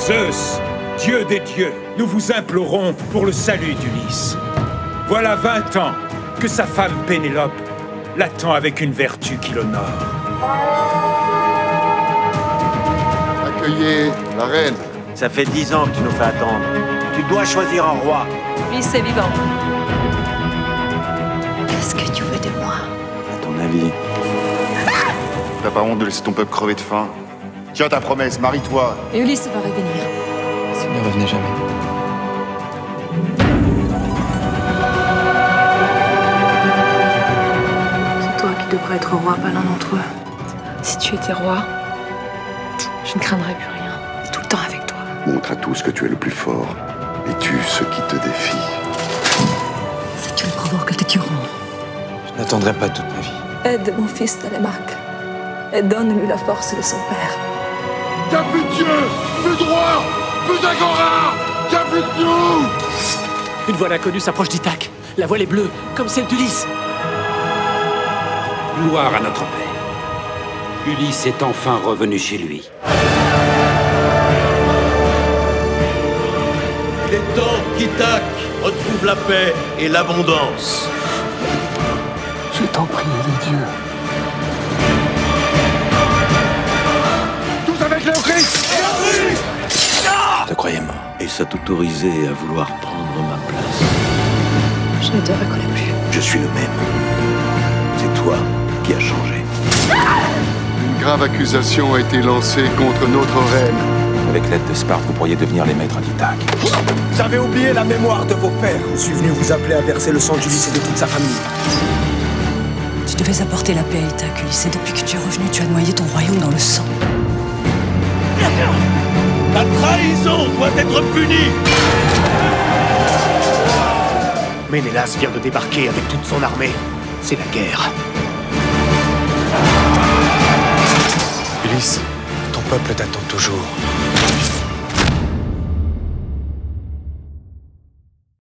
Zeus, dieu des dieux, nous vous implorons pour le salut d'Ulysse. Voilà 20 ans que sa femme Pénélope l'attend avec une vertu qui l'honore. Accueillez la reine. Ça fait 10 ans que tu nous fais attendre. Tu dois choisir un roi. Ulysse est vivant. Qu'est-ce que tu veux de moi? À ton avis? T'as pas honte de laisser ton peuple crever de faim? Tiens ta promesse, marie-toi. Ulysse va revenir. S'il ne revenait jamais. C'est toi qui devrais être roi, pas l'un d'entre eux. Si tu étais roi, je ne craindrais plus rien. Tout le temps avec toi. Montre à tous que tu es le plus fort et tue ceux qui te défient. Si tu le provoques, te tueront. Je n'attendrai pas toute ma vie. Aide mon fils Télémaque et donne-lui la force de son père. Y'a plus de dieu, plus de roi, plus d'agora. Y'a plus de nous. Une voile inconnue s'approche d'Ithaque. La voile est bleue, comme celle d'Ulysse. Gloire à notre père. Ulysse est enfin revenu chez lui. Il est temps qu'Ithaque retrouve la paix et l'abondance. Je t'en prie, les dieux. Tous avec Léocris. Je te croyais mort. Et ça t'autorisait à vouloir prendre ma place. Je ne te reconnais plus. Je suis le même. C'est toi qui as changé. Une grave accusation a été lancée contre notre reine. Avec l'aide de Sparte, vous pourriez devenir les maîtres d'Ithaque. Vous avez oublié la mémoire de vos pères. Je suis venu vous appeler à verser le sang d'Ulysse et de toute sa famille. Tu devais apporter la paix à Ithaque, Ulysse, et depuis que tu es revenu, tu as noyé ton royaume dans le sang. La trahison doit être punie. Ménélas vient de débarquer avec toute son armée. C'est la guerre. Ulysse, ton peuple t'attend toujours.